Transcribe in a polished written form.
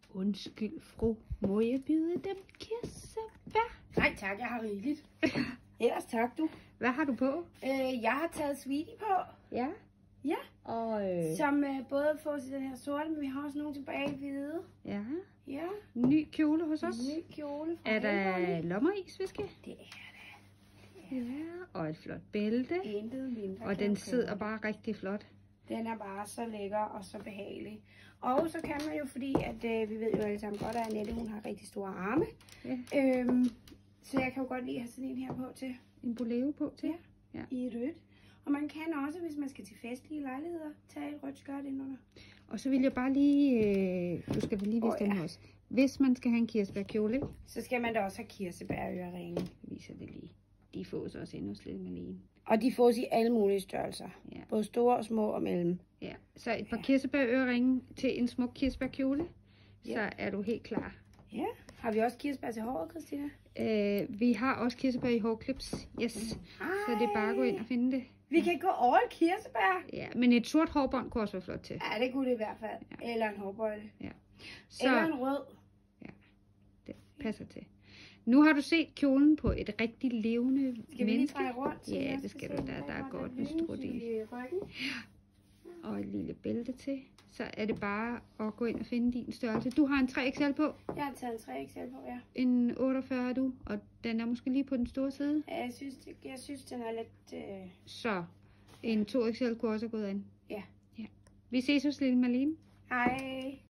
Undskyld, fru. Må jeg byde dem kirsebær? Nej tak, jeg har rigeligt. Ellers tak du. Hvad har du på? Jeg har taget sweetie på. Ja. Ja. Og Som både får til den her sorte, men vi har også nogle tilbage hvide. ja. Ja. Ny kjole hos os. Ny kjole fra Er der Helgerne. lommeris, vi skal? Det er Ja. Og et flot bælte. intet mindre. Og den sidder bare rigtig flot. Den er bare så lækker og så behagelig. Og så kan man jo, fordi at vi ved jo alle sammen godt, at Annette, hun har rigtig store arme. Ja. Så jeg kan jo godt lide at have sådan en her på til. En bolero på til. Ja. I rødt. Og man kan også, hvis man skal til festlige lejligheder, tage et rødt skørt indenunder. Og så vil jeg bare lige, du skal vel lige vise den også. Hvis man skal have en kirsebærkjole, ikke? Så skal man da også have kirsebærøreringe. Jeg viser det lige. De fås også endnu slet med lige. Og de fås i alle mulige størrelser. Ja. Både store og små og mellem. Ja, så et par kirsebærøreringe til en smuk kirsebærkjole, så er du helt klar. Ja. Har vi også kirsebær til håret, Christina? Vi har også kirsebær i hårklips. Yes. Så det er bare at gå ind og finde det. Vi kan gå all kirsebær. Ja, men et sort hårbånd kunne også være flot til. Ja, det kunne det i hvert fald. Ja. Eller en hårbøjle. Ja. Eller en rød. Ja, det passer til. Nu har du set kjolen på et rigtig levende menneske. Skal vi lige dreje rundt? Ja, det skal du. Der er godt med stort i. Og et lille bælte til. Så er det bare at gå ind og finde din størrelse. Du har en 3XL på. Jeg har taget en 3XL på, ja. En 48 er du, og den er måske lige på den store side. Ja, jeg synes den er lidt... Så en 2XL kunne også have gået an. Ja. Vi ses hos lille Marlene. Hej.